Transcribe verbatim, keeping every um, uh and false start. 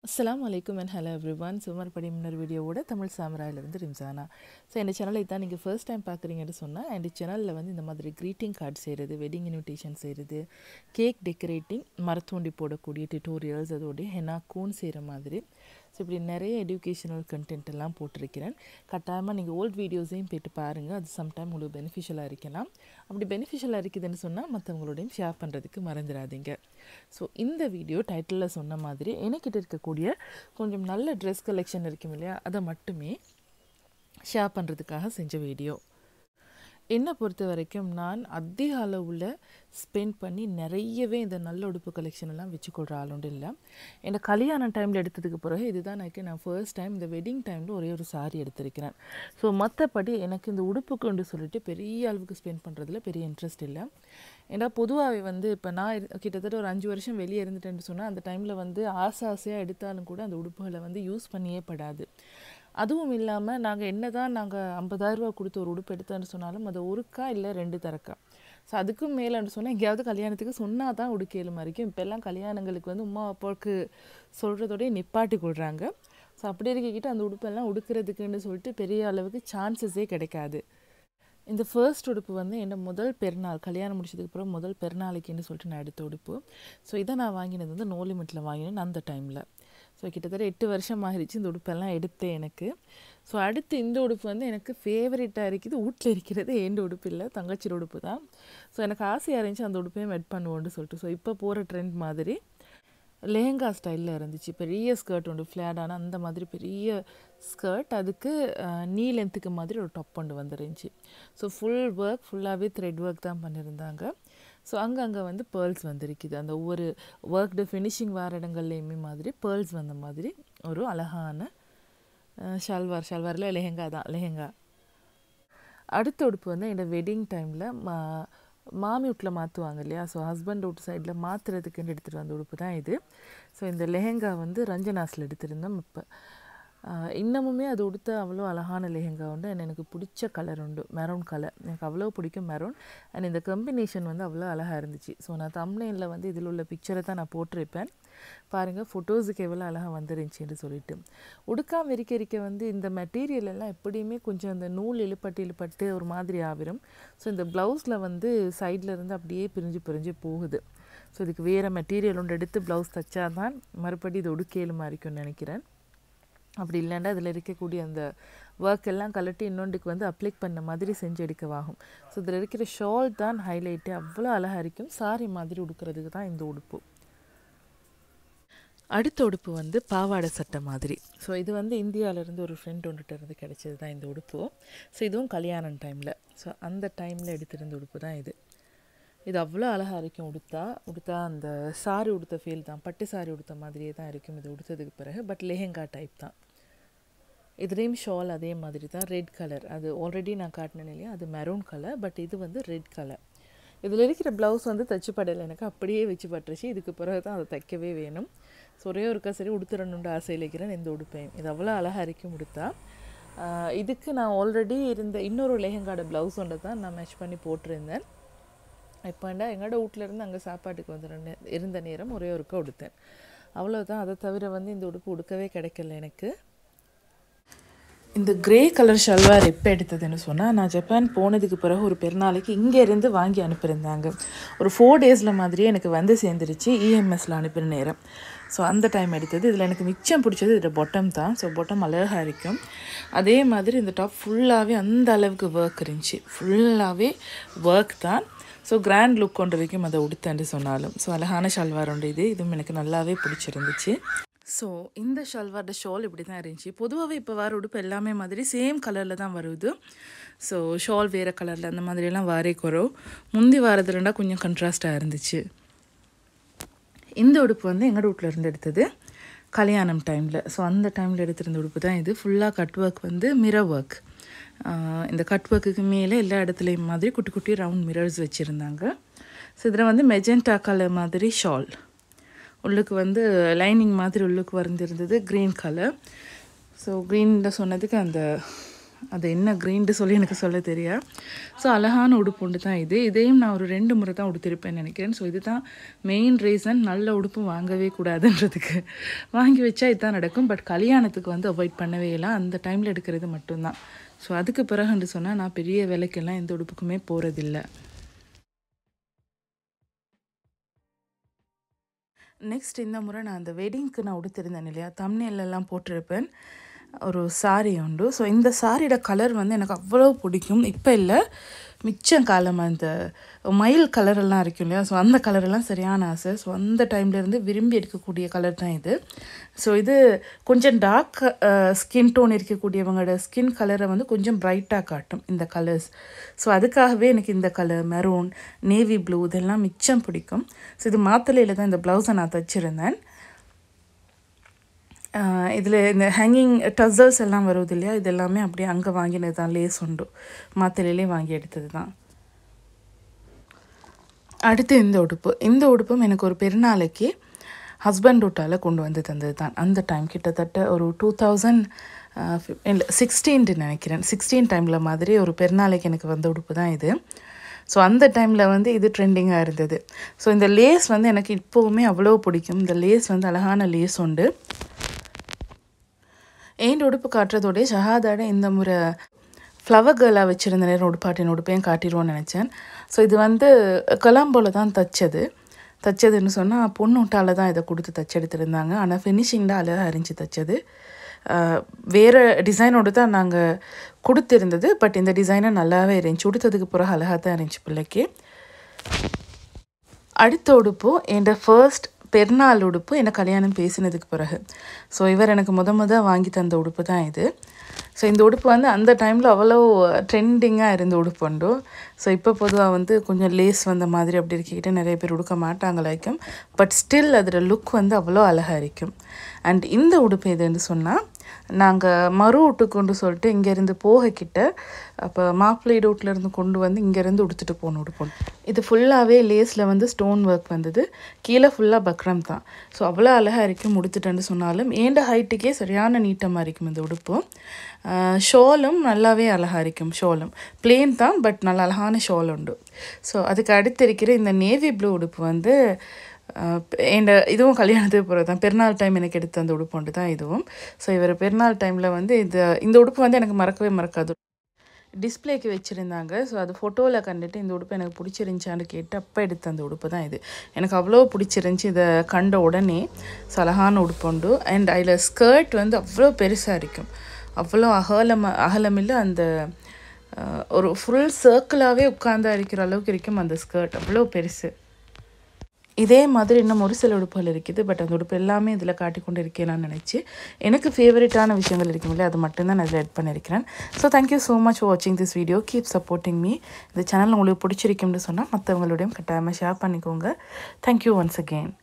Assalamu alaikum and hello everyone. சுமர் படி முன்னர் வீடியோவோட தமிழ் சாமராயிலிருந்து ரிம்சானா. ஸோ இந்த சேனலை தான் நீங்கள் ஃபர்ஸ்ட் டைம் பார்க்குறீங்கன்னு சொன்னால் என் சேனலில் வந்து இந்த மாதிரி க்ரீட்டிங் கார்டு செய்கிறது, வெட்டிங் இன்விடேஷன் செய்கிறது, கேக் டெக்கரேட்டிங், மரத்தூண்டி போடக்கூடிய டியூட்டோரியல்ஸ், அதோடைய ஹெனா கூன் செய்கிற மாதிரி ஸோ இப்படி நிறைய எஜுகேஷனல் கண்டென்ட் எல்லாம் போட்டிருக்கிறேன். கட்டாயமாக நீங்கள் ஓல்ட் வீடியோஸையும் போய்ட்டு பாருங்கள். அது சம்டைம் உங்களுக்கு பெனிஃபிஷியலாக இருக்கலாம். அப்படி பெனிஃபிஷியலாக இருக்குதுன்னு சொன்னால் மற்றவங்களோடையும் ஷேர் பண்ணுறதுக்கு மறந்துடாதீங்க. ஸோ இந்த வீடியோ டைட்டிலில் சொன்ன மாதிரி எனக்கிட்ட இருக்கக்கூடிய கொஞ்சம் நல்ல ட்ரெஸ் கலெக்ஷன் இருக்கும் இல்லையா, அதை மட்டுமே ஷேர் பண்ணுறதுக்காக செஞ்ச வீடியோ. என்னை பொறுத்த வரைக்கும் நான் அதிக அளவில் ஸ்பெண்ட் பண்ணி நிறையவே இந்த நல்ல உடுப்பு கலெக்ஷன் எல்லாம் வச்சுக்கொள்கிற ஆளுண்டு இல்லை. என்னை கல்யாண டைமில் எடுத்ததுக்கு பிறகு இதுதான் எனக்கு நான் ஃபர்ஸ்ட் டைம் இந்த வெட்டிங் டைமில் ஒரே ஒரு சாரி எடுத்திருக்கிறேன். ஸோ மற்றபடி எனக்கு இந்த உடுப்புக்குன்னு சொல்லிட்டு பெரிய அளவுக்கு ஸ்பெண்ட் பண்ணுறதுல பெரிய இன்ட்ரெஸ்ட் இல்லை. ஏன்னா பொதுவாகவே வந்து இப்போ நான் கிட்டத்தட்ட ஒரு அஞ்சு வருஷம் வெளியே இருந்துட்டேன்னு சொன்னால் அந்த டைமில் வந்து ஆசை ஆசையாக எடுத்தாலும் கூட அந்த உடுப்புகளை வந்து யூஸ் பண்ணியே படாது. அதுவும் இல்லாமல் நாங்கள் என்ன தான் நாங்கள் ஐம்பதாயிரரூபா கொடுத்து ஒரு உடுப்பு எடுத்தோன்னு சொன்னாலும் அது ஒருக்கா இல்லை ரெண்டு தரக்கா. ஸோ அதுக்கும் மேலேன்னு சொன்னால் எங்கேயாவது கல்யாணத்துக்கு சொன்னால் தான் உடுக்கையில் மாதிரிக்கும். இப்போல்லாம் கல்யாணங்களுக்கு வந்து உமா அப்பாவுக்கு சொல்கிறதோடய நிப்பாட்டி கொள்கிறாங்க. ஸோ அப்படி இருக்கிட்ட அந்த உடுப்பெல்லாம் உடுக்கிறதுக்குன்னு சொல்லிட்டு பெரிய அளவுக்கு சான்சஸே கிடைக்காது. இந்த ஃபர்ஸ்ட் உடுப்பு வந்து என்ன முதல் பெருநாள் கல்யாணம் முடிச்சதுக்கு அப்புறம் முதல் பெருநாளைக்குன்னு சொல்லிட்டு நான் எடுத்த உடுப்பு. ஸோ இதை நான் வாங்கினது வந்து நோ லிமிட்டில் வாங்கினேன் அந்த டைமில். ஸோ கிட்டத்தட்ட எட்டு வருஷம் ஆகிடுச்சு இந்த உடுப்பெல்லாம் எடுத்தேன் எனக்கு. ஸோ அடுத்து இந்த உடுப்பு வந்து எனக்கு ஃபேவரட்டாக இருக்குது. வீட்டில் இருக்கிறது எந்த உடுப்பு இல்லை, தங்கச்சி உடுப்பு தான். ஸோ எனக்கு ஆசையாக இருந்துச்சு அந்த உடுப்பையும் எட் பண்ணுவோன்னு சொல்லிட்டு. ஸோ இப்போ போகிற ட்ரெண்ட் மாதிரி லெஹங்கா ஸ்டைலில் இருந்துச்சு. பெரிய ஸ்கர்ட் உண்டு, ஃப்ளாடான அந்த மாதிரி பெரிய ஸ்கர்ட், அதுக்கு நீ லென்த்துக்கு மாதிரி ஒரு டாப் ஒன்று வந்துருந்துச்சு. ஸோ ஃபுல் ஒர்க் ஃபுல்லாகவே த்ரெட் ஒர்க் தான் பண்ணியிருந்தாங்க. ஸோ அங்கங்கே வந்து பேர்ல்ஸ் வந்துருக்குது. அந்த ஒவ்வொரு ஒர்க்டு ஃபினிஷிங் வேறு இடங்கள்லையுமே மாதிரி பேர்ல்ஸ் வந்த மாதிரி ஒரு அழகான ஷல்வார் ஷல்வாரில் லெஹங்கா தான் லெஹங்கா. அடுத்த உடுப்பு வந்து என்னோடய வெட்டிங் டைமில் மா மாமி வீட்டில் மாற்றுவாங்க இல்லையா, ஸோ ஹஸ்பண்ட் வீட்டு சைடில் மாற்றுறதுக்குன்னு எடுத்துகிட்டு வந்த உடுப்பு தான் இது. ஸோ இந்த லெஹங்கா வந்து ரஞ்சனாஸில் எடுத்திருந்தோம். இப்போ இன்னமுமே அது உடுத்த அவ்வளோ அழகான லெஹங்கா உண்டு. அண்ட் எனக்கு பிடிச்ச கலர் உண்டு மெரூன் கலர். எனக்கு அவ்வளோ பிடிக்கும் மெரூன். அண்ட் இந்த காம்பினேஷன் வந்து அவ்வளோ அழகாக இருந்துச்சு. ஸோ நான் தம்ப்நெயிலில் வந்து இதில் உள்ள பிக்சரை தான் நான் போட்டிருப்பேன் பாருங்கள், ஃபோட்டோஸுக்கு எவ்வளோ அழகாக வந்துருந்துச்சின்னு சொல்லிட்டு. உடுக்காமல் இருக்க இருக்க வந்து இந்த மெட்டீரியல் எல்லாம் எப்படியுமே கொஞ்சம் அந்த நூல் இழுப்பட்டு இழுப்பட்டு ஒரு மாதிரி ஆகிரும். ஸோ இந்த ப்ளவுஸில் வந்து சைடில் இருந்து அப்படியே பிரிஞ்சு பிரிஞ்சு போகுது. ஸோ இதுக்கு வேறு மெட்டீரியல் ஒன்று எடுத்து ப்ளவுஸ் தைச்சா தான் மறுபடி இது உடுக்கேலுமா இருக்கும்னு நினைக்கிறேன். அப்படி இல்லைன்னா அதில் இருக்கக்கூடிய அந்த ஒர்க் எல்லாம் கலட்டி இன்னொன்றுக்கு வந்து அப்ளை பண்ண மாதிரி செஞ்சு எடுக்கவாகும். ஸோ இதில் இருக்கிற ஷால் தான் ஹைலைட்டு. அவ்வளோ அழகாக இருக்கும். சாரி மாதிரி உடுக்கிறதுக்கு தான் இந்த உடுப்பு. அடுத்த உடுப்பு வந்து பாவாடை சட்டை மாதிரி. ஸோ இது வந்து இந்தியாவிலேருந்து ஒரு ஃப்ரெண்ட் ஒன்றுட்டு இருந்து கிடச்சது தான் இந்த உடுப்பு. ஸோ இதுவும் கல்யாணம் டைமில், ஸோ அந்த டைமில் எடுத்திருந்த உடுப்பு தான் இது. இது அவ்வளோ அழகாக இருக்கும். உடுத்தா உடுத்தா அந்த சாரி உடுத்த ஃபீல் தான், பட்டு சாரி உடுத்த மாதிரியே தான் இருக்கும் இது உடுத்ததுக்கு பிறகு. பட் லெஹங்கா டைப் தான். இதுலேயும் ஷால் அதே மாதிரி தான், ரெட் கலர். அது ஆல்ரெடி நான் காட்டினேன் இல்லையா, அது மெரூன் கலர். பட் இது வந்து ரெட் கலர். இதில் இருக்கிற ப்ளவுஸ் வந்து தைச்சு படலை, எனக்கு அப்படியே வச்சு பட்டுருச்சு. இதுக்கு பிறகு தான் அதை தைக்கவே வேணும். ஸோ ஒரே ஒருக்கா சரி உடுத்துறணுன்ற ஆசையில் இருக்கிறேன் இந்த உடுப்பையும். இது அவ்வளோ அழகாக இருக்கும் உடுத்தா. இதுக்கு நான் ஆல்ரெடி இருந்த இன்னொரு லெஹங்காட ப்ளவுஸ் ஒன்று தான் நான் மேட்ச் பண்ணி போட்டிருந்தேன். இப்போண்டா எங்களோட வீட்டிலேருந்து அங்கே சாப்பாட்டுக்கு வந்து இருந்த நேரம் ஒரே ஒருக்கா உடுத்தேன், அவ்வளோதான். அதை தவிர வந்து இந்த உடுப்பு உடுக்கவே கிடைக்கல எனக்கு. இந்த கிரே கலர் ஷல்வார் எப்போ எடுத்ததுன்னு சொன்னால், நான் ஜப்பான் போனதுக்கு பிறகு ஒரு பெருநாளைக்கு இங்கேருந்து வாங்கி அனுப்பியிருந்தாங்க. ஒரு ஃபோர் டேஸில் மாதிரியே எனக்கு வந்து சேர்ந்துருச்சு இஎம்எஸில் அனுப்பின நேரம். ஸோ அந்த டைம் எடுத்தது. இதில் எனக்கு மிச்சம் பிடிச்சது இதில் பொட்டம் தான். ஸோ பொட்டம் அழகாக இருக்கும். அதே மாதிரி இந்த டாப் ஃபுல்லாகவே அந்த அளவுக்கு ஒர்க் இருந்துச்சு. ஃபுல்லாகவே ஒர்க் தான். ஸோ கிராண்ட் லுக் கொண்டு வரைக்கும் அதை உடுத்தேன்னு சொன்னாலும். ஸோ அழகான ஷல்வார் உண்டு இது. இதுவும் எனக்கு நல்லாவே பிடிச்சிருந்துச்சு. ஸோ இந்த ஷல்வார்ட ஷால் இப்படி தான் இருந்துச்சு. பொதுவாகவே இப்போ வர உடுப்பு எல்லாமே மாதிரி சேம் கலரில் தான் வருது. ஸோ ஷால் வேறு கலரில் அந்த மாதிரியெல்லாம் வாரே குறவு. முந்தி வாரதுலண்டா கொஞ்சம் கண்ட்ராஸ்டாக இருந்துச்சு. இந்த உடுப்பு வந்து எங்கள் வீட்டில் இருந்து எடுத்தது கல்யாணம் டைமில். ஸோ அந்த டைமில் எடுத்திருந்த உடுப்பு தான் இது. ஃபுல்லாக கட் ஒர்க் வந்து மிரர் ஒர்க். இந்த கட் ஒர்க்குக்கு மேலே எல்லா இடத்துலையும் மாதிரி குட்டி குட்டி ரவுண்ட் மிரர்ஸ் வச்சுருந்தாங்க. ஸோ இதில் வந்து மெஜெண்டா கலர் மாதிரி ஷால், உள்ளுக்கு வந்து லைனிங் மாதிரி உள்ளுக்கு வந்திருந்தது க்ரீன் கலர். ஸோ க்ரீனில் சொன்னதுக்கு அந்த அது என்ன க்ரீன்ட்டு சொல்லி எனக்கு சொல்ல தெரியா. ஸோ அழகான உடுப்பு ஒன்று தான் இது. இதையும் நான் ஒரு ரெண்டு முறை தான் உடுத்திருப்பேன்னு நினைக்கிறேன். ஸோ இது தான் மெயின் ரீசன் நல்ல உடுப்பு வாங்கவே கூடாதுன்றதுக்கு. வாங்கி வச்சா இதுதான் நடக்கும். பட் கல்யாணத்துக்கு வந்து அவாய்ட் பண்ணவே இல்லை, அந்த டைமில் எடுக்கிறது மட்டும்தான். ஸோ அதுக்கு பிறகுன்னு சொன்னால் நான் பெரிய விலைக்கெல்லாம் எந்த உடுப்புக்குமே போகிறதில்ல. நெக்ஸ்ட் இந்த முறை நான் அந்த வெட்டிங்க்கு நான் உடுத்திருந்தேன் இல்லையா, தம்ப்நெயிலெல்லாம் போட்டிருப்பேன் ஒரு சாரீ உண்டு. ஸோ இந்த சாரியோட கலர் வந்து எனக்கு அவ்வளோ பிடிக்கும். இப்போ இல்லை, மிச்சம் காலமாக இந்த மயில் கலரெல்லாம் இருக்கும் இல்லையா, ஸோ அந்த கலரெல்லாம் சரியான ஆசை. ஸோ அந்த டைம்லேருந்து விரும்பி எடுக்கக்கூடிய கலர் தான் இது. ஸோ இது கொஞ்சம் டார்க் ஸ்கின் டோன் இருக்கக்கூடியவங்களோட ஸ்கின் கலரை வந்து கொஞ்சம் ப்ரைட்டாக காட்டும் இந்த கலர்ஸ். ஸோ அதுக்காகவே எனக்கு இந்த கலர் மெரூன், நேவி ப்ளூ இதெல்லாம் மிச்சம் பிடிக்கும். ஸோ இது மாத்தளையில் தான் இந்த ப்ளவுஸை நான் தைச்சிருந்தேன். இதில் இந்த ஹேங்கிங் டசல்ஸ் எல்லாம் வருவது இல்லையா, இது எல்லாமே அப்படியே அங்கே வாங்கினது தான், லேஸ் உண்டு மாத்தளையிலே வாங்கி எடுத்தது தான். அடுத்து இந்த உடுப்பு. இந்த உடுப்பும் எனக்கு ஒரு பெருநாளைக்கு ஹஸ்பண்ட் வீட்டால் கொண்டு வந்து தந்தது தான். அந்த டைம் கிட்டத்தட்ட ஒரு டூ தௌசண்ட் இல்லை சிக்ஸ்டீன்ட்டு நினைக்கிறேன், சிக்ஸ்டீன் டைமில் மாதிரி ஒரு பெருநாளைக்கு எனக்கு வந்த உடுப்பு தான் இது. ஸோ அந்த டைமில் வந்து இது ட்ரெண்டிங்காக இருந்தது. ஸோ இந்த லேஸ் வந்து எனக்கு இப்போவுமே அவ்வளோ பிடிக்கும். இந்த லேஸ் வந்து அழகான லேஸ் உண்டு. என் உடுப்பு காட்டுறதோடைய ஷஹாதோட இந்த முறை ஃப்ளவர் கேர்லாக வச்சுருந்த நேரம் உடுப்பாட்டின் உடுப்பையும் காட்டிடுவோன்னு நினச்சேன். ஸோ இது வந்து கொலம்போவில் தான் தைச்சது. தைச்சதுன்னு சொன்னால் பொண்ணு விட்டால தான் இதை கொடுத்து தைச்சி எடுத்துருந்தாங்க. ஆனால் ஃபினிஷிங் தான் அழகாக அரிஞ்சு தைச்சது. வேறு டிசைனோடு தான் நாங்கள் கொடுத்துருந்தது. பட் இந்த டிசைனை நல்லாவே இருந்துச்சு. உடுத்ததுக்கு பிறகு அழகாக தான் இருந்துச்சு பிள்ளைக்கு. அடுத்த உடுப்பு என் ஃபர்ஸ்ட் பெருநாள் உடுப்பு, என்னை கல்யாணம் பேசினதுக்கு பிறகு. ஸோ இவர் எனக்கு முத முத வாங்கி தந்த உடுப்பு தான் இது. ஸோ இந்த உடுப்பு வந்து அந்த டைமில் அவ்வளோ ட்ரெண்டிங்காக இருந்த உடுப்பு உண்டு. ஸோ இப்போ பொதுவாக வந்து கொஞ்சம் லேஸ் வந்த மாதிரி அப்படி இருக்கிக்கிட்டு நிறைய பேர் உடுக்க மாட்டாங்க லைக்கும். பட் ஸ்டில் அதோட லுக் வந்து அவ்வளோ அழகாக இருக்கும். அண்ட் இந்த உடுப்பு எதுன்னு சொன்னால், நாங்கள் மறு வீட்டுக்கு சொல்லிட்டு இங்கேருந்து போகக்கிட்ட அப்போ மாப்பிள்ளை வீட்டிலேருந்து கொண்டு வந்து இங்கேருந்து உடுத்துட்டு போகணும் உடுப்பு. இது ஃபுல்லாகவே லேஸில் வந்து ஸ்டோன் ஒர்க் வந்தது, கீழே ஃபுல்லாக பக்ரம் தான். ஸோ அவ்வளோ அழகாக இருக்கும். உடுத்துட்டேன்னு சொன்னாலும் ஏண்ட ஹைட்டுக்கே சரியான நீட்டமாக இருக்கும் இந்த உடுப்பு. ஷோலும் நல்லாவே அழகாக இருக்கும். ஷோலும் பிளேன் தான், பட் நல்ல அழகான ஷோல் உண்டு. ஸோ அதுக்கு அடுத்து இருக்கிற இந்த நேவி ப்ளூ உடுப்பு வந்து என் இதுவும் கல்யாணத்துக்கு போகிறது தான். பெருநாள் டைம் எனக்கு எடுத்த அந்த உடுப்பு ஒன்று தான் இதுவும். ஸோ இவர் பெருநாள் டைமில் வந்து இது இந்த உடுப்பு வந்து எனக்கு மறக்கவே மறக்காது. டிஸ்பிளேக்கு வச்சுருந்தாங்க. ஸோ அது ஃபோட்டோவில் கண்டுட்டு இந்த உடுப்பு எனக்கு பிடிச்சிருந்துச்சான்னு கேட்டு அப்போ எடுத்த அந்த உடுப்பு தான் இது. எனக்கு அவ்வளோ பிடிச்சிருந்துச்சி இதை கண்ட உடனே. ஸோ அழகான உடுப்பு உண்டு. அண்ட் அதில் ஸ்கர்ட் வந்து அவ்வளோ பெருசாக இருக்கும். அவ்வளோ அகலம் அகலம் இல்லை, அந்த ஒரு ஃபுல் சர்க்கிளாகவே உட்கார்ந்தா இருக்கிற அளவுக்கு இருக்கும் அந்த ஸ்கர்ட், அவ்வளோ பெருசு. இதே மாதிரி இன்னும் ஒரு சில உடுப்புகள் இருக்குது. பட் அந்த உடுப்பு எல்லாமே இதில் காட்டி கொண்டு இருக்கேன்னு நினச்சி எனக்கு ஃபேவரட்டான விஷயங்கள் இருக்குமில்ல, அது மட்டும்தான் நான் இதில் எட் பண்ணியிருக்கிறேன். So thank you so much for வாட்சிங் this video. Keep supporting me. இந்த சேனல் உங்களுக்கு பிடிச்சிருக்கும்னு சொன்னால் மற்றவங்களோடையும் கட்டாயமாக ஷேர் பண்ணிக்கோங்க. Thank you once again.